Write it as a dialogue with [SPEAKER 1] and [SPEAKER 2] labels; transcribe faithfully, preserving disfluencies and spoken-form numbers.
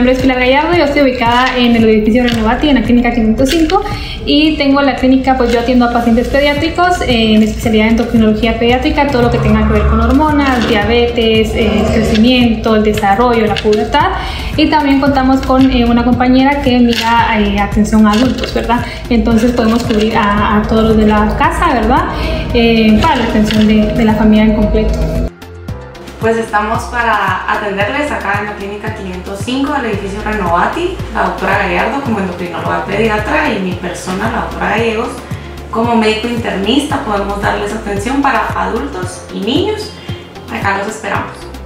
[SPEAKER 1] nombre es Pilar Gallardo, yo estoy ubicada en el edificio Renovati, en la clínica quinientos cinco, y tengo la clínica, pues yo atiendo a pacientes pediátricos, eh, en especialidad en endocrinología pediátrica, todo lo que tenga que ver con hormonas, diabetes, eh, el crecimiento, el desarrollo, la pubertad, y también contamos con eh, una compañera que mira eh, atención a adultos, ¿verdad? Entonces podemos cubrir a, a todos los de la casa, ¿verdad? Eh, para la atención de, de la familia en completo.
[SPEAKER 2] Pues estamos para atenderles acá en la clínica quinientos cinco del edificio Renovati, la doctora Gallardo como endocrinóloga pediatra y mi persona, la doctora Gallegos, como médico internista. Podemos darles atención para adultos y niños. Acá los esperamos.